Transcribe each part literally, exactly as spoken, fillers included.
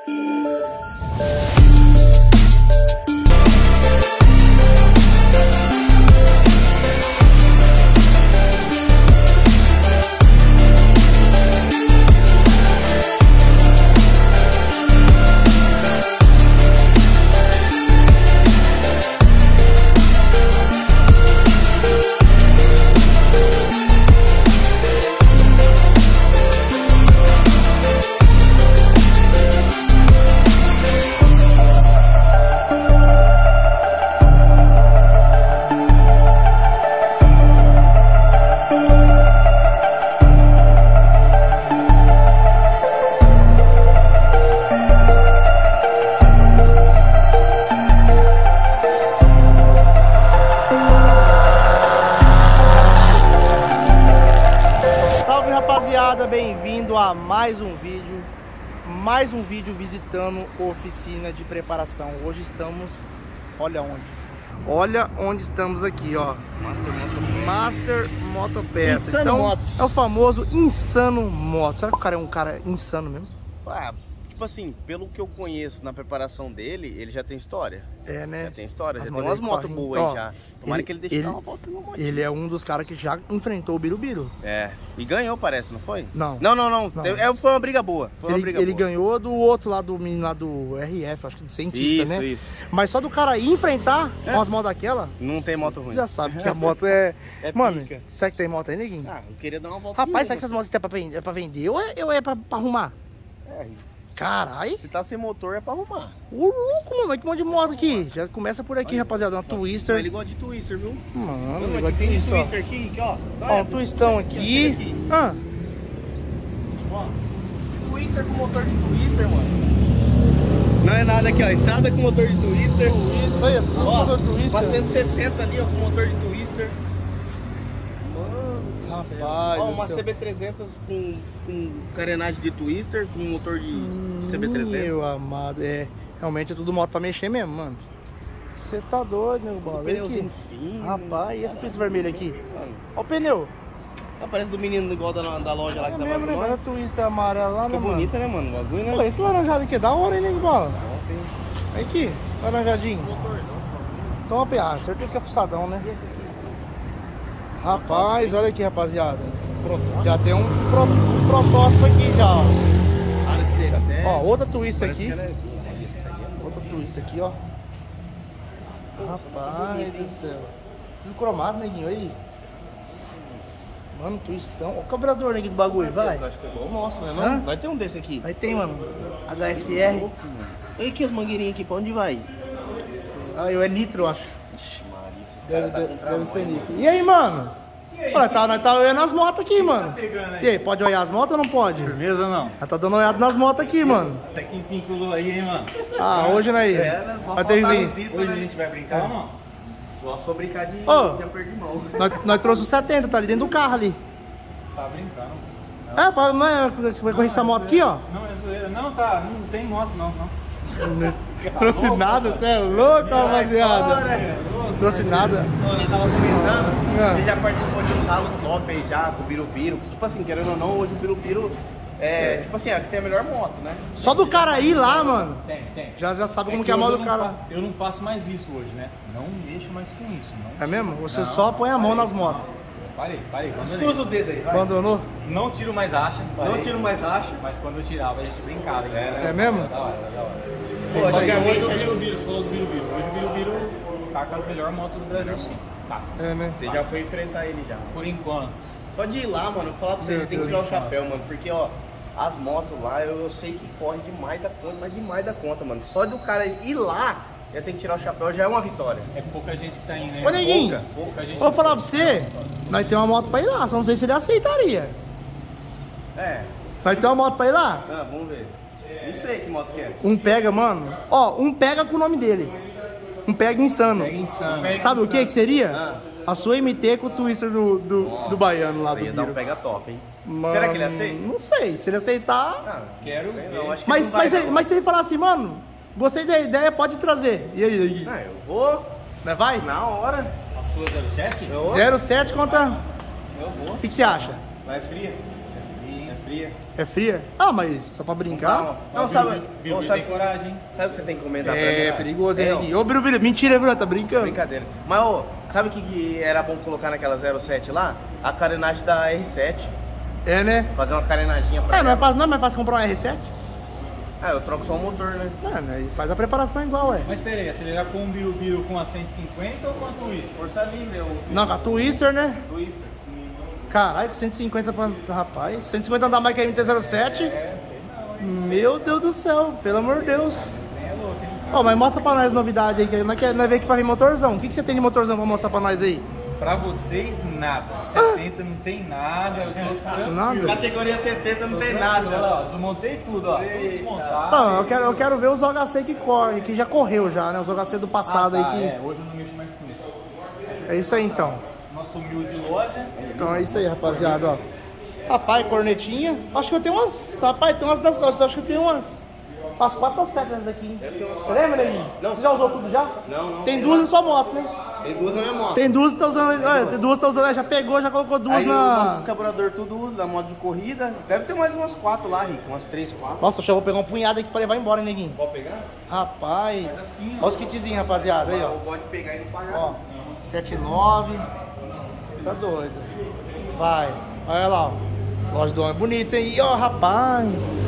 Bem-vindo a mais um vídeo, mais um vídeo visitando a oficina de preparação. Hoje estamos, olha onde, olha onde estamos aqui, ó, Master Motopeça. Insano Então, Motos. é o famoso Insano Motos. Será que o cara é um cara insano mesmo? Ah, tipo assim, pelo que eu conheço na preparação dele, ele já tem história. É, né? Já tem história, As já tem motos umas motos correm. boas Ó, aí já. Tomara ele- que ele deixe ele- dar uma volta numa motinha. Ele é um dos caras que já enfrentou o Birubiru. É, e ganhou, parece, não foi? Não. Não, não, não. Não. Teve- É, foi uma briga boa. Foi uma Ele, briga ele boa. ganhou do outro lá, do menino lá do R F, acho que do cientista, Isso, né? isso. Mas só do cara ir enfrentar É. umas motos daquela, Não tem moto ruim. você já sabe que a moto é... É Mano, pica. será que tem moto aí, neguinho? Ah, eu queria dar uma volta. Rapaz, será que essas motos é pra, ven- é pra vender ou é, ou é pra, pra arrumar? É, Caralho, se tá sem motor é pra arrumar. o louco, mano, que monte de moto aqui. Já começa por aqui, Olha, rapaziada, uma Mas Twister. ele gosta de twister, viu? Mano, Mano, negócio aqui de tem twister, ó. twister aqui, aqui, ó. Ó, um twistão aqui. aqui. Ah, Ó, twister com motor de twister, mano. Não é nada aqui, ó. Estrada com motor de twister. twister, aí, tudo Ó, motor twister. uma cento e sessenta ali, ó, com motor de twister. Rapaz, Ó, do uma céu. C B trezentos com, com carenagem de twister, com motor de, de C B trezentos. Meu amado, é. Realmente é tudo moto pra mexer mesmo, mano. Você tá doido, meu bola. Olha aqui. Pneuzinho fino. Rapaz, e esse twister vermelho aqui? Mano, Ó o pneu. ó, parece do menino igual da, da loja lá É que tava mesmo, com né? nós. Mas a twister amarela lá, né, Fica mano? bonita, né, mano? O bagulho, Pô, né? esse laranjado aqui é da hora, hein, né, bola? Ó, tem Olha aqui, laranjadinho. motor, Top, ah, certeza que é fuçadão, né? E esse aqui? Rapaz, olha aqui, rapaziada. Já tem um, pro, um protótipo aqui já, ó. Área dezessete. Ó, outra twister Parece aqui. que ela é- Olha, esse daqui é Outra twister aqui, ó. Rapaz do céu. Tudo cromado, neguinho, aí. Mano, twistão. Ó o carburador, neguinho, do bagulho, vai. Eu acho que é igual o nosso, né? Hã? Não? Vai ter um desse aqui. Aí tem, mano. H S R. Olha aqui as mangueirinhas aqui, pra onde vai? Aí, é nitro, eu acho. Ixi, Maria, esses Deve, caras tá deve, com deve ser trabalho. nitro. E aí, mano? Olha, tá, nós tá olhando as motos aqui, mano. E aí, pode olhar as motos ou não pode? Firmeza ou não? Nós tá dando uma olhada nas motos aqui, mano. Até que enfim colou aí, hein, mano? Ah, hoje, né? aí? É, né? Vai ter Faltar que- visita, Hoje né? a gente vai brincar ou não? Só só brincar de, Ô. de aperto de mão. Nós, nós trouxemos setenta, tá ali dentro do carro ali. Tá brincando. É, pra, não é, vai correr essa moto aqui, ó. Não, é zoeira. Não, tá, não tem moto não, não. Trouxe nada, você é louco, rapaziada. Trouxe nada. Ô, nós tava comentando, Ah. você já participou de um salão top aí já, com o Birubiru. Tipo assim, querendo ou não, hoje o Birubiru é, tipo assim, é que tem a melhor moto, né? Só do cara ir lá, mano, Tem, tem. já, já sabe como É que é a hoje moto eu do não cara. fa- Eu não faço mais isso hoje, né? Não mexo mais com isso, não. É mesmo? Você Não, só põe a mão parei, nas motos. Parei, parei. abandonei. Cruza o dedo aí, vai. Abandonou? Não tiro mais acha. Não parei. tiro mais racha. Mas quando eu tirava, a gente brincava. hein? É, né? É mesmo? Da hora, da hora. Pô, Só que antigamente, hoje o acho que- Birubiru, você falou do Birubiru. Hoje o Birubiru tá com as melhores motos do Brasil, sim. Tá. É, né? Você já foi enfrentar ele já. Por enquanto. Só de ir lá, mano, eu vou falar pra você, Meu tem que tirar o Deus. chapéu, mano, porque, ó, as motos lá, eu, eu sei que corre demais da conta, mas demais da conta, mano. Só do cara ir lá, já tem que tirar o chapéu, já é uma vitória. É pouca gente que tá indo, né? Ô, neguinho, Pouca, pouca gente. vou falar pra você, nós temos uma moto pra ir lá, só não sei se ele aceitaria. É, Nós temos uma moto pra ir lá? ah, vamos ver. Não sei que moto que é. Um pega, mano. Ó, um pega com o nome dele. Um pega insano. É insano. Pega Sabe o que que seria? Ah. A sua M T com o twister do, do, Nossa, do baiano lá do ia dar um Biro. pega top, hein? Mano, Será que ele aceita? Não sei, se ele aceitar... Ah, Quero sei ver. não, acho que Mas, não vai, mas, se- não. mas se ele falar assim, mano, gostei da ideia, pode trazer. E aí, aí? Ah, eu vou Né, vai? na hora. A sua zero sete? Eu vou. zero sete conta... Eu vou. O que, que você acha? Vai fria? É fria. É fria? Ah, mas só pra brincar? Não, Não, não sabe, Biru, Biru, não, tem sabe, coragem, hein? sabe o que você tem que comentar pra É, mim? perigoso, É, hein, ó, Neguinho? Ô, Biru, Biru, mentira, Bruno, tá brincando? Brincadeira. Mas, ô, sabe o que, que era bom colocar naquela zero sete lá? A carenagem da R sete. É, né? Fazer uma carenaginha pra É, ela. mas faz, não é mais fácil comprar um R sete? Ah, eu troco só o motor, né? Não, né? Faz a preparação igual, ué. Mas peraí, acelerar com um Biru-Biru com a cento e cinquenta ou com a Twist? Força livre ou Não, com a Twister, né? Twister. Caralho, com cento e cinquenta pra... Rapaz, cento e cinquenta andar mais que a M T zero sete? É, sei não, hein? Meu Deus do céu, pelo amor de Deus. Nem é louco, hein? Ó, mas mostra pra nós novidade aí, que nós quer- nós veio aqui pra ver motorzão. O que, que você tem de motorzão pra mostrar pra nós aí? Pra vocês, nada. setenta não tem nada. Eu tô tranquilo. Nada? Categoria setenta não Tô tem tranquilo, nada. ó, desmontei tudo, ó. Tudo desmontado. Não, eu quero, eu quero ver os O H C que corre, que já correu já, né? Os O H C do passado Ah, tá, aí que... é, hoje eu não mexo mais com isso. É isso aí então. Nossa humilde loja. Então é isso aí, rapaziada, ó. Rapaz, cornetinha. Acho que eu tenho umas... Rapaz, tem umas das... Acho que eu tenho umas... Umas quatro ou sete dessas daqui. Lembra, Neguinho? Não. Você já usou tudo já? Não, não. Tem duas na sua moto, né? Tem duas na minha moto. Tem duas que tá usando... Olha, tem duas que tá usando... Já pegou, já colocou duas Aí na... os nossos carburador tudo da moto de corrida. Deve ter mais umas quatro lá, Rico. Umas três, quatro. Nossa, eu já vou pegar um punhado aqui pra levar embora, hein, Neguinho? Pode pegar? Rapaz. Mas assim, Olha os kitzinhos, rapaziada, aí, ó. Eu gosto de pegar e não pagar. Ó, sete nove. Você tá doido. Vai. Olha lá, ó. Loja do homem bonita, hein? Ih, ó, rapaz.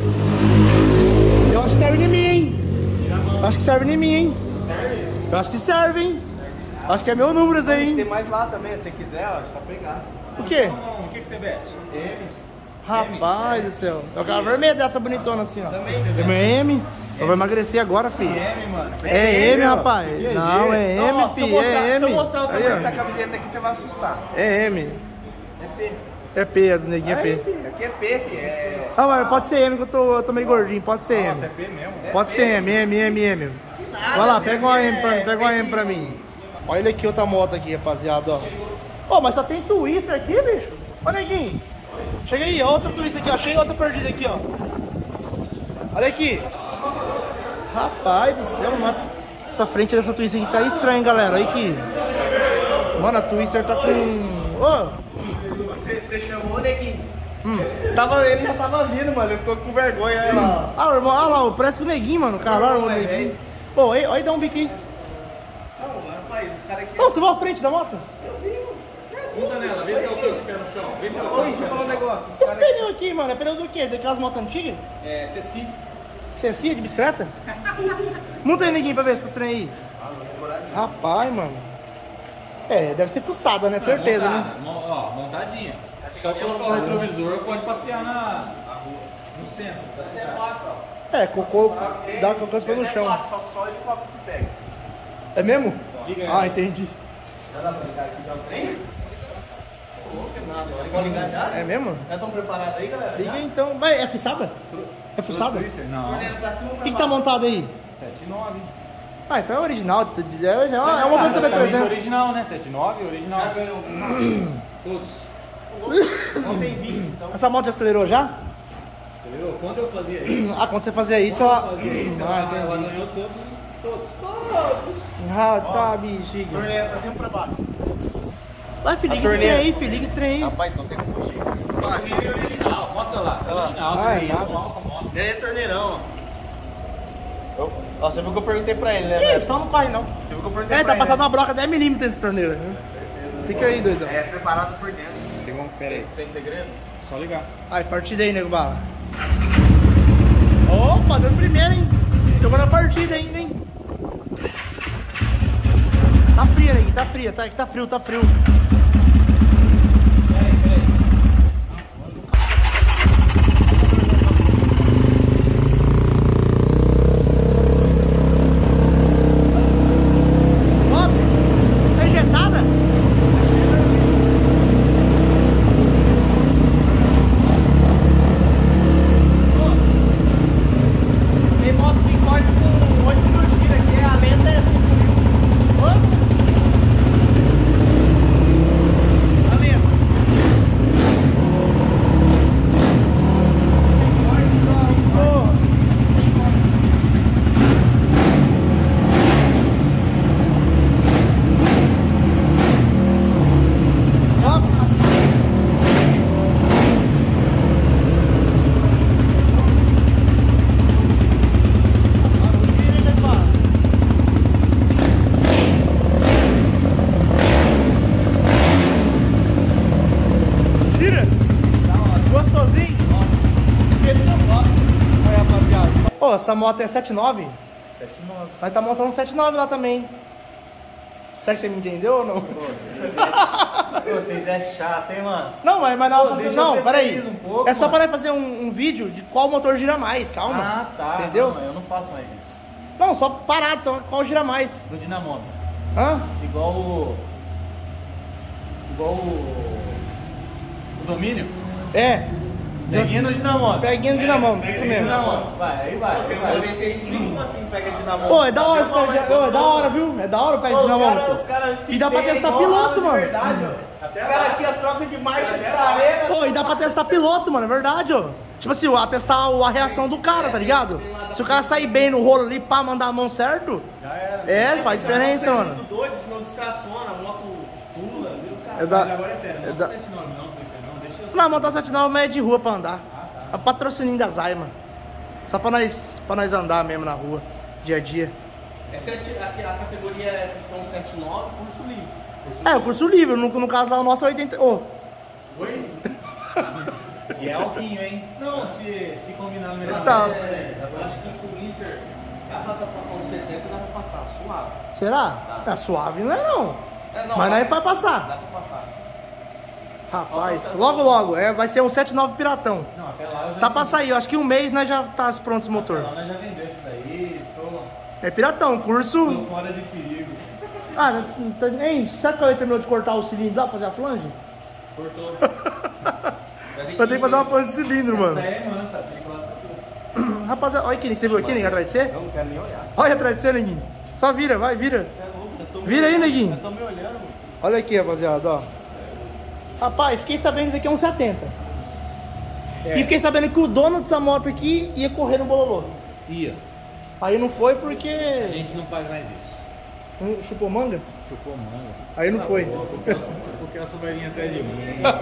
Eu acho que serve em mim, hein? Eu acho que serve em mim, hein? Serve? Eu acho que serve, hein? Acho que é meu número esse aí, Tem hein? mais lá também, se você quiser, ó, é só pegar. O quê? Não, o que, que você veste? M. Rapaz do céu. Eu quero vermelha dessa bonitona assim, ó. Também. É M. Eu vou emagrecer agora, filho. M, mano. É M, ó. rapaz. Não, é Não, ó, M, se eu filho. mostrar- É M. Se eu mostrar o Aí, tamanho ó. dessa camiseta aqui, você vai assustar. É M. É P. É P, é do neguinho é Aí, P. filho, aqui é P, filho. É... Ah, mas pode ser M, que eu tô, eu tô meio gordinho. Pode ser M. Nossa, é P mesmo. Pode ser M, M, M, M. Vai lá, pega uma M pra, pega uma M pra mim. Olha aqui outra moto aqui, rapaziada, ó. Ô, mas só tem Twister aqui, bicho. Ô, neguinho. Chega aí, ó, outra Twister aqui, ó. Achei outra perdida aqui, ó. Olha aqui. Rapaz do céu, mano. Essa frente dessa Twister aqui tá estranha, galera. Olha aqui. Mano, a Twister tá com... Ô, Você, você chamou o neguinho. Hum. Tava, ele já tava vindo, mano. Ele ficou com vergonha. Olha lá. ah, o irmão, olha lá, parece o neguinho, mano. Caralho, o Não, é, neguinho. é. Pô, aí, aí dá um biquinho. Não, rapaz, os caras aqui. Ô, você vai à frente da moto? Usa nela, vê se ela tem os pés no chão. Vê se ela Oi, tem os deixa eu pés falar um no chão. negócio. Os Esse caras pneu aqui, mano, é pneu do quê? Daquelas motos antigas? É, Ceci. Cecia de bicicleta? Monta aí, neguinho, pra ver esse trem aí. Rapaz, mano. É, deve ser fuçada, né? Certeza, né? Montada, mon- Ó, montadinha. Só colocar o retrovisor, pode passear na, no centro da é cidade. placa, ó. É, cocô, dá cocô Ele no é chão. placa, Só que só ele copo que pega. É mesmo? Liga aí. Ah, entendi. Dá pra ligar aqui já o trem? Ô, que nada. Olha, pode ligar já? É mesmo? Já estão preparados aí, galera? Liga aí, então. Vai, é fuçada? É fuçada? O Não, Olhando pra cima, que, que tá montado aí? sete nove. Ah, então é original. É, é, é uma coisa B trezentos. original, né? sete nove, original. Já ganhou. Todos. Não tem vinho, então. Essa moto já acelerou já? Você viu? Quando eu fazia isso, Ah, quando você fazia isso, quando eu ela... fazia isso, Ah, ela, ela entendi. ganhou todos, todos, todos. Ah, tá, bexiga. Torneira pra cima ou pra baixo? Vai, filho, A liga esse trem torneira. aí, filho, liga esse trem aí. Rapaz, então tem que puxar. Torneira original, mostra lá. Original, Ah, é torneira, nada. igual com a moto. Ele é torneirão, ó. Eu- Ó, você viu que eu perguntei pra ele, né? Ih, velho? então não corre não. Você viu que eu perguntei É, pra tá passando ele, uma broca dez milímetros esse torneiro. Né? Fica aí, doidão. né? É preparado por dentro. Tem como, pera aí, Tem segredo? só ligar. Aí, partida aí, nego bala. Opa, deu primeiro, hein? Jogou na partida ainda, hein? Tá fria, nego, tá fria, tá, tá frio, tá frio. Pera aí, pera aí. Top! Tá injetada? Tem moto que corta com oito mil giros aqui, a lenta é cinco mil. Ô! Ô, essa moto é sete nove? sete nove. Nós tá montando um sete nove lá também. Será que você me entendeu ou não? Vocês é chato, hein, mano? Não, mas, mas não, Pô, deixa não, eu ser peraí. feliz um pouco, É só mano. pra nós fazer um, um vídeo de qual motor gira mais, calma. Ah, tá. Entendeu? Não, eu não faço mais isso. Não, só parado, só qual gira mais. No dinamômetro. Hã? Igual o... Igual o... O domínio. É. Peguinha no dinamômetro. Peguinha no dinamômetro, isso Peguinha no mesmo. dinamômetro. Vai, aí vai. aí vai. Como assim pega de namoro? Pô, é da hora esse pé de... Ô, é da hora, viu? É da hora o pé de dinamômetro. E dá pra testar piloto, mano. Os caras aqui, as trocas de marcha de carreira. Pô, e dá pra testar piloto, mano, é verdade, ó. Tipo assim, ó, testar a reação do cara, tá ligado? Se o cara sair bem no rolo ali, pá, mandar a mão certo, Já era. é, faz diferença, É mano. muito doido, senão distraciona, a moto pula, viu, cara? É da... Mas agora é sério, é não da... sete nove não, por isso não. Deixa eu... Não, montar sete nove é de rua pra andar. É patrocininho da Zay, mano. Só pra nós, pra nós andar mesmo na rua, dia a dia. É sete, a, a categoria é questão sete nove, curso livre. É, o curso livre, no, no caso lá o nosso é oitenta... Ô, Oi? E é alquinho, hein? Não, se, se combinar no melhor. Tá. É, eu acho que com o Inter, dá pra passar uns setenta, dá pra passar, suave. será? É suave, não é não. É, não, Mas dá- nós vai passar. Dá pra passar. Rapaz, logo logo, é, vai ser um sete nove piratão. Não, até lá eu já Tá pra sair, eu acho que um mês nós já tá pronto esse motor. Até lá nós já vendeu isso daí, tô, É piratão, curso... tô fora de perigo. Ah, não tá- hein, sabe que eu terminou de cortar o cilindro lá pra fazer a flange? Cortou. Eu tenho que fazer uma flange de cilindro, Isso mano. daí é mansa, tem que lá tudo. Rapaziada, olha aqui, você viu aqui, neguinho, atrás de você? Eu não quero nem olhar. Olha atrás de você, neguinho. Só vira, vai, vira. Você é louco, vocês tão me Vira aí, olhando. neguinho. Eu tô me olhando. Olha aqui, rapaziada, ó. Rapaz, fiquei sabendo que isso aqui é um setenta. É. E fiquei sabendo que o dono dessa moto aqui ia correr no bololô. Ia. Aí não foi A porque... gente não faz mais isso. Hum, chupou manga? Chupou manga. Aí não foi. Porque a sua velhinha atrás de mim.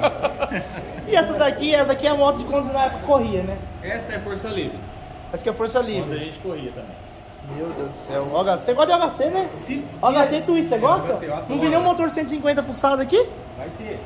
E essa daqui, essa daqui é a moto de quando na época corria, né? Essa é força livre. Essa aqui é força Quando a livre. gente corria também. Meu Deus do céu. O H C, você gosta de H C, né? Se, O H C Twist, você gosta? H C, eu adoro. Não vi nenhum motor cento e cinquenta fuçado aqui? Vai ter.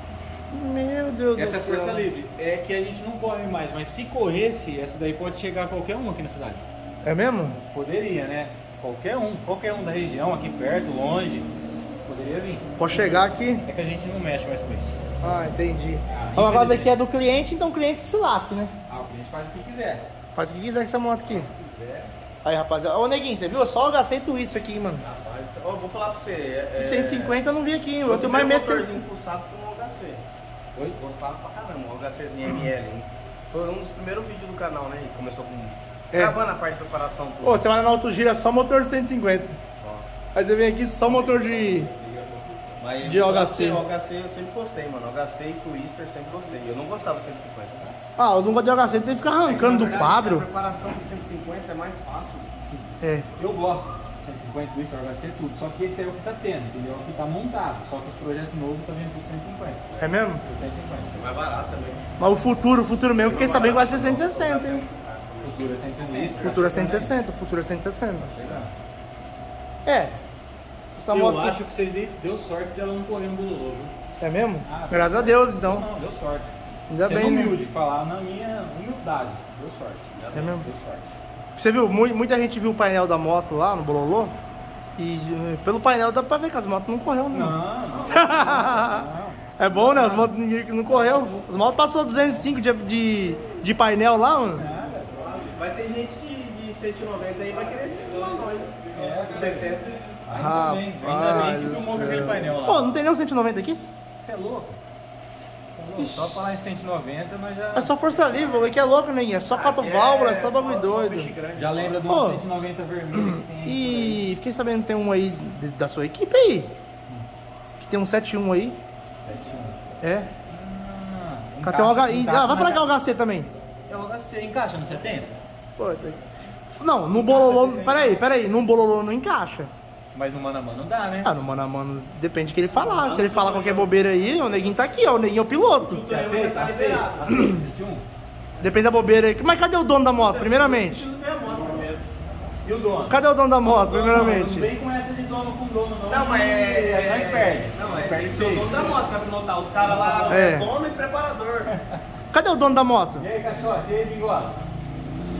Meu Deus Essa é do céu. força livre. É que a gente não corre mais, mas se corresse, essa daí pode chegar a qualquer um aqui na cidade. É mesmo? Poderia, né? Qualquer um, qualquer um da região, aqui perto, longe, poderia vir. Pode chegar aqui. É que a gente não mexe mais com isso. Ah, entendi. O negócio aqui é do cliente, então o cliente que se lasque, né? Ah, o cliente faz o que quiser. Faz o que quiser com essa moto aqui. quiser. Aí, rapaziada. Ô, neguinho, você viu? Só o H C Twist aqui, mano. Rapaz, ó, eu vou falar pra você. É, E cento e cinquenta eu não vi aqui, eu tenho mais meu medo de motorzinho fuçado foi um H C. Oi? Gostava pra caramba, um HCzinho M L. hein? Foi um dos primeiros vídeos do canal, né? Ele começou com... É. Gravando a parte de preparação. Tudo. Ô, você vai na Autogira só motor de cento e cinquenta. Ó. Aí você vem aqui só motor de... Mas De o H C. O H C eu sempre gostei, mano. H C e Twister sempre gostei. Eu não gostava do cento e cinquenta. Né? Ah, eu não gosto de H C, tem que ficar arrancando do Na verdade, quadro. A preparação do cento e cinquenta é mais fácil. É. Eu gosto. cento e cinquenta, isso, H C, tudo. Só que esse é o que tá tendo, entendeu? É o que tá montado. Só que os projetos novos tá vindo tudo cento e cinquenta. É mesmo? Tudo cento e cinquenta. É mais barato também. Mas o futuro, o futuro mesmo, fiquei sabendo que vai ser cento e sessenta, hein? Futura é cento e sessenta. Futuro é cento e sessenta, o futuro é cento e sessenta. Chegando. É. Essa Eu moto acho aqui... que vocês deu- deu sorte dela não correr no Bololô, viu? É mesmo? Ah, Graças a Deus, então. Não, deu sorte. Ainda Sendo bem, né? humilde, falar na minha humildade. Deu sorte. É mesmo? Deu sorte. Você viu, mu- muita gente viu o painel da moto lá no Bololô. E eh, pelo painel dá pra ver que as motos não correu, Não, não. não. não. É bom, né? As motos ninguém não correu. As motos passou duzentos e cinco de, de, de painel lá, mano. Nada. Vai ter gente que de cento e noventa aí vai querer segurar nós. É, setenta. Ainda bem, ainda bem que filmou com aquele painel lá. Pô, não tem nem um cento e noventa aqui? Você é louco? Você é louco? Só falar em cento e noventa, nós já. É só força livre, o que é louco, né? É só quatro válvulas, é só bagulho doido. Já lembra do Pô. cento e noventa vermelho que tem aí. E fiquei sabendo que tem um aí de- da sua equipe aí. Que tem um setenta e um aí. setenta e um. É. Ah, Cadê o H... encaixa- e- encaixa Ah, vai na falar que é o ca- H C também. É o H C, encaixa no setenta? Pô, tá- Não, no bololô... Peraí, peraí. No bololô não encaixa. Mas no mano a mano não dá, né? Ah, no mano a mano depende do que ele falar. Se ele falar qualquer bobeira aí, o neguinho tá aqui, ó. O neguinho é o piloto. Você aceita? Aceita? Aceita? setenta e um? Depende da bobeira aí. Mas cadê o dono da moto, primeiramente? Preciso ver a moto primeiro. E o dono? Cadê o dono da moto, Não, primeiramente? Não vem com essa de dono com dono, não. Não, mas é. Aí nós perde. Não, Nós mas perde tem que ser o dono da moto, vai notar. Os caras lá É. é dono e preparador. Cadê o dono da moto? E aí, caixote? E aí, bigode?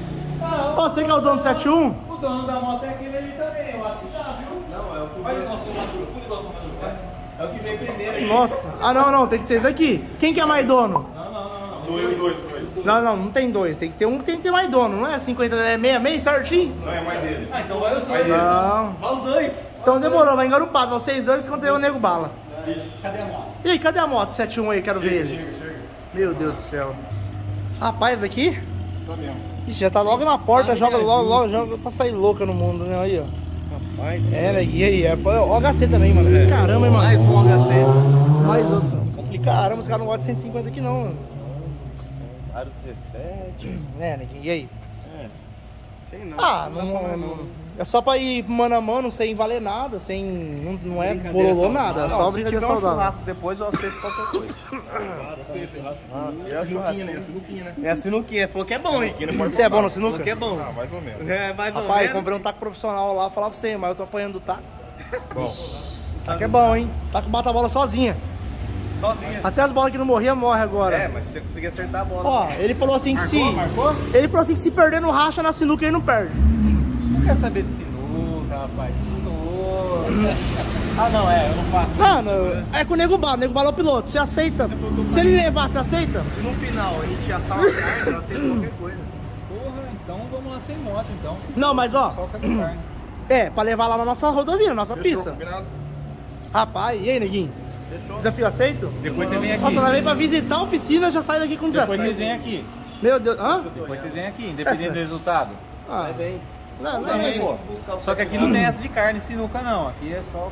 Não. Ô, você que é o dono do setenta e um? O dono da moto é aquele ali também, eu acho que tá, viu? Não, é o que Faz igual seu Maduro, tudo igual seu Maduro, vai. É o que veio primeiro aqui. Nossa. Ah, não, não. Tem que ser esse daqui. Quem que é mais dono? Não, não, não, não. Dois, dois, dois. Não, não. Não tem dois. Tem que ter um que tem que ter mais dono. Não é cinquenta, é meia, meia certinho? Não é mais dele. Ah, então vai os Vai dois. dele. Não. Vai os dois. Então demorou. Vai engarupar. Vocês dois contra eu, o Nego Bala. Cadê a moto? E aí, cadê a moto setenta e um aí? Quero ver ele. Chega, chega. Meu Deus do céu. Rapaz, daqui? Só mesmo. Ixi, já tá logo na porta, joga logo, logo, joga pra sair louca no mundo, né? Aí, ó. Rapaz. É, né? E aí, é o H C também, mano. Caramba, hein, mano. Mais um H C. Mais outro. Caramba, os caras não gostam de cento e cinquenta aqui, não, mano. Aro dezessete. É, né? E aí? É. Sei não. Ah, dá não, pra- não- é só pra ir mano a mano, sem valer nada, sem. Não, não é Brincadeira bololô saudável. nada, é Não, só se brincadeira tiver um saudável. churrasco depois, eu aceito qualquer coisa. Aceita. Ah, É a sinuquinha, né? É a sinuquinha, né? É a sinuquinha. Falou que é bom, hein? Sinuquinha não pode Você é bom no faltar. sinuca? Falou que é bom. Ah, mais ou menos. É, mais ou Rapaz, menos. comprei um taco profissional lá, falar pra você, mas eu tô apanhando do taco. Bom, O taco é bom, hein? O taco bate a bola sozinha. Sozinha. Até as bolas que não morriam, morre agora. É, mas se você conseguir acertar a bola. Ó, ele falou assim que se. Marcou? Ele falou assim que se perder no racha na sinuca ele não perde. Não quer saber de sinuca, rapaz. Sinuca. Ah, não, é, eu não faço. Mano, é com o Nego Bala, o Nego Bala é o piloto. Você aceita? Se ele levar, você aceita? Se no final a gente assar uma carne, eu aceito qualquer coisa. Porra, então vamos lá sem moto, então. Não, mas ó, Só com a carne. é, pra levar lá na nossa rodovia, na nossa fechou, pista. combinado? Rapaz, e aí, neguinho? Fechou? Desafio aceito? Depois você vem aqui. Nossa, nós veio pra visitar a oficina, já sai daqui com Depois desafio. vocês vêm aqui. Meu Deus, hã? Depois vocês vêm aqui, independente do resultado. Ah, Vai, vem. não, não, Também, não. pô. Só que aqui não tem essa de carne e sinuca, não. Aqui é só.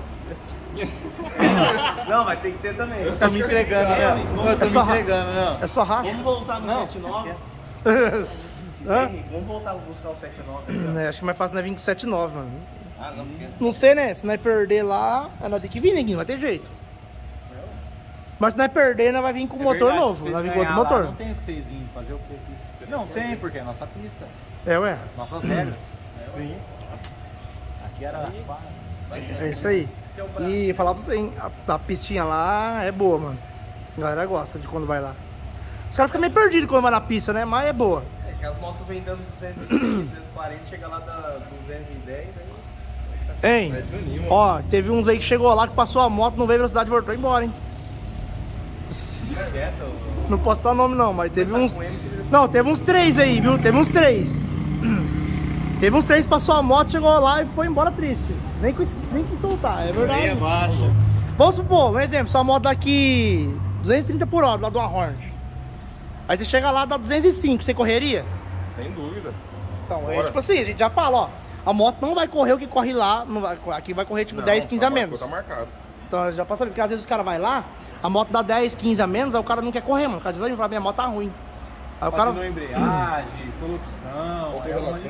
Não, vai ter que ter também. Eu tô me entregando, né? Eu tô É só me ra- entregando, não. É só racha? Vamos voltar no Não. sete nove? Hã? Vamos voltar a buscar o sete nove. É, acho que é mais fácil nós vir com sete nove, mano. Ah, não, porque... Não sei, né? Se nós perder lá, nós tem que vir, neguinho, vai ter jeito. Mas se nós perder, nós vai vir com É motor verdade, se novo, vocês nós vir com outro ganhar lá, motor. Não tem o que vocês virem fazer o quê aqui? Não tem, porque é nossa pista. É, ué. Nossas regras. Sim. Aqui era. É isso aí. E falar pra você, hein? A, a pistinha lá é boa, mano. A galera gosta de quando vai lá. Os caras ficam meio perdidos quando vai na pista, né? Mas é boa. É que as motos vêm dando duzentos e trinta, duzentos e quarenta, chega lá dá duzentos e dez, aí... Hein? Vai desanima. Ó, teve uns aí que chegou lá que passou a moto, não veio velocidade e voltou embora, hein? Quieto, Não posso dar nome não, mas teve uns. com ele que- Não, teve uns três aí, viu? Teve uns três. Teve uns três que passou a moto, chegou lá e foi embora triste. Nem quis, nem quis soltar, é verdade. Meia baixa. Vamos supor, um exemplo, sua moto daqui duzentos e trinta por hora, lá do Hornet. Aí você chega lá, dá duzentos e cinco, você correria? Sem dúvida. Então, é Bora. tipo assim, a gente já fala, ó. A moto não vai correr o que corre lá, não vai, aqui vai correr tipo Não, dez, quinze tá a mar- menos. Tá marcado. Então já pra saber, porque às vezes os caras vão lá, a moto dá dez, quinze a menos, aí o cara não quer correr, mano. O cara diz, "Ai, minha moto tá ruim." Aí o cara. Continua embreagem, corrupção, Autorrelação.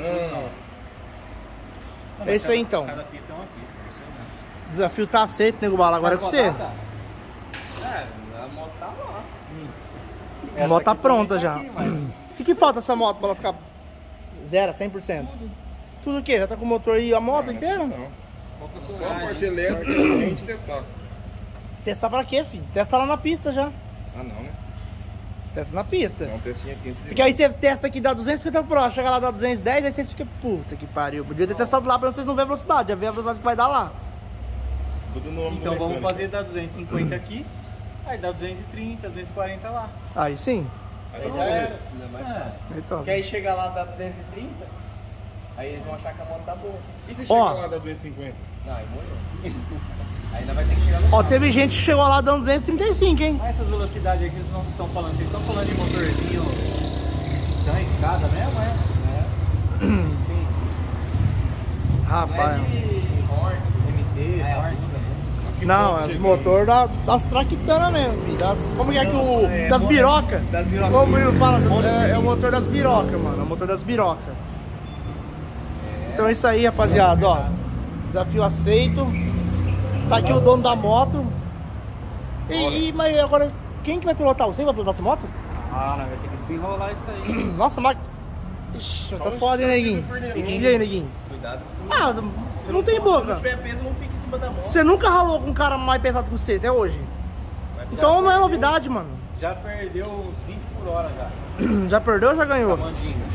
É isso aí, então. Cada pista é uma pista, é isso aí mesmo. Desafio tá aceito, nego bala, agora é com você. Tá. É, a moto tá lá. A moto tá aqui pronta também já. tá aqui, mas- O que, que falta essa moto pra ela ficar zero, cem por cento? Tudo o quê? Já tá com o motor e a moto Não, inteira? Não. Pouca Só a coragem. parte elétrica e a gente testar. Testar pra quê, filho? Testa lá na pista já. Ah, não, né? Testa na pista. Dá um testinho aqui antes de... Porque aí você testa aqui, dá duzentos e cinquenta por hora, chega lá, dá duzentos e dez, aí vocês ficam, puta que pariu. Podia ter testado lá pra vocês não verem a velocidade, já ver a velocidade que vai dar lá. Tudo no nome do Então vamos mecânico. fazer da duzentos e cinquenta aqui, aí dá duzentos e trinta, duzentos e quarenta lá. Aí sim. Aí Aí tá já bom. era. Ainda mais fácil. É. Então. Porque aí chega lá, dá duzentos e trinta, aí eles vão achar que a moto tá boa. E se chega Ó. lá da duzentos e cinquenta? Não, aí morreu. Aí ainda vai ter que chegar no Ó, carro. teve gente que chegou lá dando duzentos e trinta e cinco, hein? Mas essas velocidades aí que vocês não estão falando, vocês estão falando de motorzinho da escada mesmo, é? Entendi. Não é Rapaz. de Hornet. M T, É, Hornet. Aqui Não, no é os chegando. motor da, das traquitanas mesmo, filho. Das, como que é que o. É, Das mo- birocas? das birocas. Como ele fala? Modo É, é o seguinte. motor das birocas, mano. É o motor das birocas. Então é isso aí, rapaziada, ó. Desafio aceito. Tá aqui o dono da moto. E, e- mas agora, quem que vai pilotar? Você vai pilotar essa moto? Ah, não, vai ter que desenrolar isso aí. Nossa, mas. Ixi, Só tá um foda, hein, neguinho? instante do E aí, neguinho? Cuidado. Ah, não tem Se boca. não tiver peso, não fica em cima da moto. Você nunca ralou com um cara mais pesado que você até hoje? Então não é novidade, mano. Já perdeu uns vinte por hora já. Já perdeu ou já Com a ganhou? mandinga.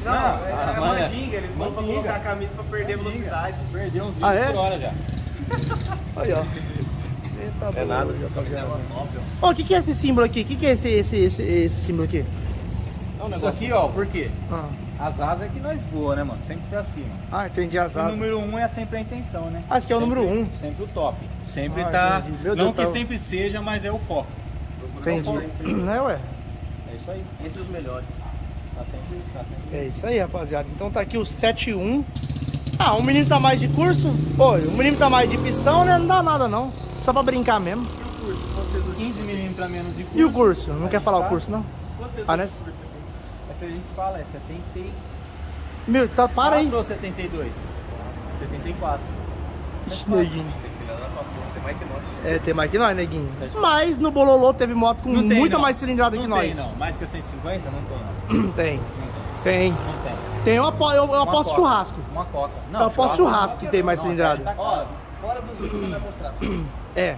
Não, Ah, é, é manda. mandinga, ele falou pra Mandinga. colocar a camisa pra perder Mandinga. velocidade. Perdeu uns vinte Ah, é? por hora já. Aí, ó. Você tá É doido, nada, rapaziada. top, Ó, o que que é esse símbolo aqui? O que que é esse, esse, esse, esse símbolo aqui? Isso aqui, ó, por quê? Ah, As asas é que nós voa, né, mano? Sempre pra cima. ah entendi as O asas. número um é sempre a intenção, né? Ah, esse aqui é o Sempre- número um. Sempre o top. Sempre Ah, tá. entendi. Meu Não Deus que do céu. sempre seja, mas é o foco. Entendi. Né, ué? É isso aí. Entre os melhores. Tá sempre. Tá sempre... É isso aí, rapaziada. Então tá aqui o sete um. Ah, o menino tá mais de curso? Pô, o menino tá mais de pistão, né? Não dá nada não. Só pra brincar mesmo. quinze milímetros a menos de curso. E o curso? Não A quer gente falar tá- o curso, não? Quanto você Ah, tem né? de curso aqui? Essa a gente fala, é setenta e Meu, tá, para aí. quatro ou setenta e dois? setenta e quatro. Ixi, neguinho. Tem filha da tua porra, tem mais que nós. É, tem mais que nós, neguinho. Certo. Mas no Bololô teve moto com Não tem, muita não. mais cilindrada que Não tem, nós. não. Mais que cento e cinquenta? Não tem, não. Tem. Não Tem. tem. Não tem. Tem, eu, apo- eu, eu Uma aposto coca. churrasco. Uma coca. Eu aposto churrasco que tem mais não, cilindrada. tá- tá- Ó, fora dos vídeos não vai mostrar. É.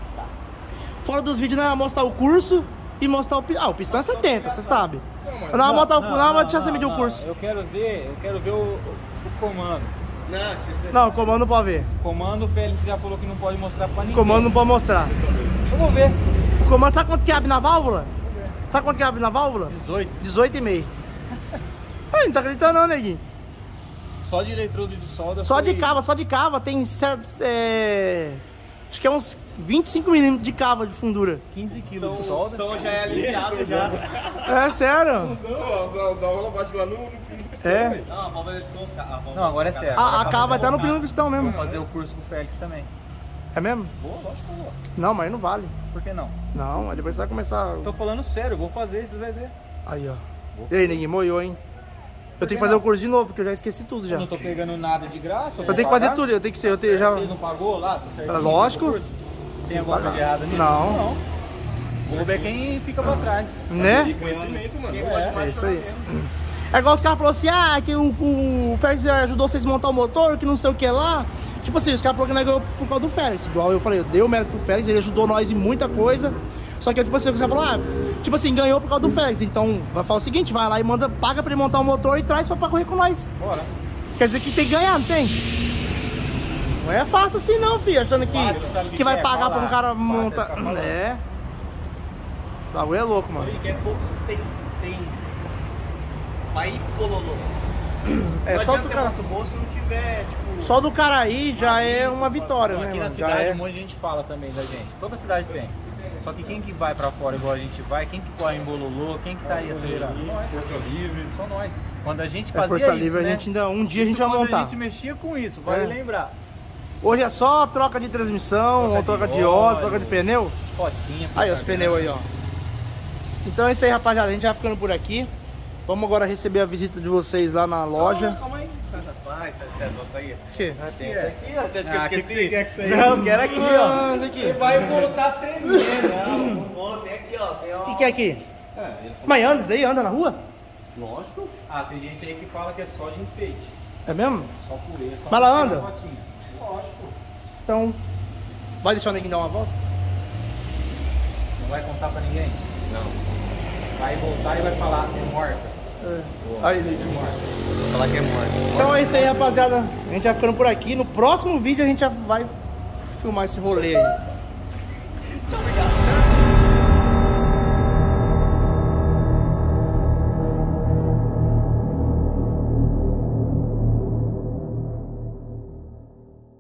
Fora dos vídeos, nós vamos mostrar o curso e mostrar o pistão. Ah, o pistão é setenta, você sabe. Nós vamos mostrar o curso. Não, deixa você medir o curso. Eu quero ver, eu quero ver o, o, o comando. Não, vocês Não, o comando não pode ver. O comando o Félix já falou que não pode mostrar pra O ninguém. comando não pode mostrar. Vamos ver. O comando, sabe quanto que abre na válvula? Sabe quanto que abre na válvula? dezoito. dezoito e meio. Ai, não tá acreditando não, neguinho. Só de eletrodo de solda. Só de foi- cava, só de cava tem sete, é... acho que é uns vinte e cinco milímetros de cava de fundura. quinze quilos de solda. Então já é aliviado já. É sério? Pô, as aulas bate lá no, no, no pistão, É. velho. Não, a válvula de som, a válvula. Não, agora é sério. A, a cava vai estar no pino do pistão mesmo. Vou fazer o curso com o Félix também. É mesmo? Vou, lógico que eu vou. Não, mas não vale. Por que não? Não, aí depois você vai começar... Tô falando sério, eu vou fazer, você vai ver. Aí, ó. E aí, neguinho, moiou, hein? Eu tenho que fazer o curso de novo, porque eu já esqueci tudo já. Eu não tô pegando nada de graça. Eu tenho que fazer tudo, eu tenho que ser, eu tenho já... Você não pagou lá? Tá certinho? É lógico. no curso? Tem alguma coisa errada nisso? Não. Não. Vou ver quem fica pra trás. Né? Conhecimento, mano. É isso aí. É igual os caras falaram assim, ah, que o, o Félix ajudou vocês a montar o motor, que não sei o que lá. Tipo assim, os caras falaram que não ganhou por causa do Félix. Igual eu falei, eu dei o mérito pro Félix, ele ajudou nós em muita coisa. Só que tipo assim, os caras falaram, ah, tipo assim, ganhou por causa do Félix. Então, vai falar o seguinte, vai lá e manda, paga pra ele montar o motor e traz pra, pra correr com nós. Bora. Quer dizer que tem que ganhar, não tem? Não é fácil assim não, filho, achando que, Fácil, sabe o que, que vai é? pagar pra um Falar. cara Fácil é montar. ficar falando. É. O bagulho é louco, mano. Ele quer pouco, tem. tem. Vai ir pololô. É, Não só adianta do ter cara, moto boa se não tiver, tipo. só do cara aí já é uma vitória, Então, né, aqui na mano? Já cidade é. um monte de gente fala também da gente. Toda cidade tem. Só que quem que vai pra fora igual a gente vai, quem que corre em Bololô, quem que tá aí acelerando? Nós. Força livre. Só nós. Quando a gente É fazia Força isso, Livre, né? a gente ainda, um dia a Isso gente vai quando montar. a gente mexia com isso, vale É. lembrar. Hoje é só troca de transmissão, Troca ou de troca de óleo. óleo, troca de pneu. Fotinha. Aí, os pneus aí, ó. Então é isso aí, rapaziada, a gente vai ficando por aqui. Vamos agora receber a visita de vocês lá na loja. Calma aí. Vai, você anota aí. O quê? Ah, tem essa aqui, ó. Você acha que eu Ah, que esqueci? que você quer que isso aí? Não, quero aqui, ó. Ah, isso aqui. Vai voltar tremendo. Não, não vou. Tem aqui, ó. Tem, ó. O que, que é aqui? É, ele falou, Mas anda isso aí? Anda na rua? lógico. Ah, tem gente aí que fala que é só de enfeite. É mesmo? Só poeira, só Mas ela pra anda? tirar fotinha. Lógico. Então, vai deixar o neguinho dar uma volta? Não vai contar pra ninguém? Não. Vai voltar e vai falar, é morta. É. Aí, neguinho. Vou falar que é morto. Então é isso aí, rapaziada. A gente vai ficando por aqui. No próximo vídeo a gente já vai filmar esse rolê aí. Muito obrigado.